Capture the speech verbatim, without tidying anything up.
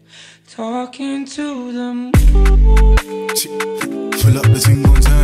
talking to the moon. Fill up the thing on time.